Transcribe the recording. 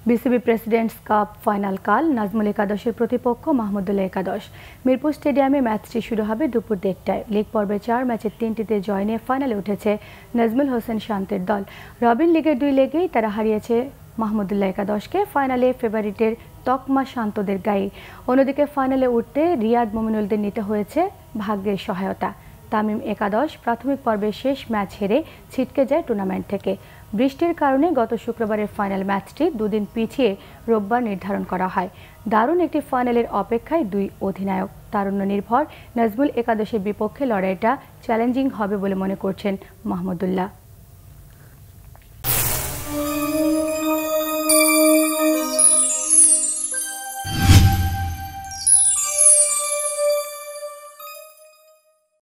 BCB presidents cup final কাল নাজমুল একাদশের প্রতিপক্ষ মাহমুদুল্লাহ একাদশ। মিরপুর স্টেডিয়ামে ম্যাচটি শুরু হবে দুপুর 1টায়। লিগ পর্বে 4 ম্যাচের 3টিতে জয় নিয়ে ফাইনালে উঠেছে নাজমুল হোসেন শান্তের দল। রবিন লিগের 2 লেগেই তারা হারিয়েছে মাহমুদুল্লাহ একাদশকে। ফাইনালে ফেভারিটের তকমা শান্তদের গায়ে। অন্যদিকে ফাইনালে উঠতে রিয়াদ মুমিনুলদের নিতে হয়েছে ভাগ্যের সহায়তা। তামিম একাদশ প্রাথমিক পর্বের শেষ ম্যাচ হেরে ছিটকে যায় টুর্নামেন্ট থেকে। বৃষ্টির কারণে গত শুক্রবারের ফাইনাল ম্যাচটি দুদিন পিছিয়ে রোববার নির্ধারণ করা হয়। দারুণ একটি ফাইনালের অপেক্ষায় দুই অধিনায়ক। তারুণ্য নির্ভর নাজমুল একাদশের বিপক্ষে লড়াইটা চ্যালেঞ্জিং হবে বলে মনে করছেন মাহমুদুল্লাহ।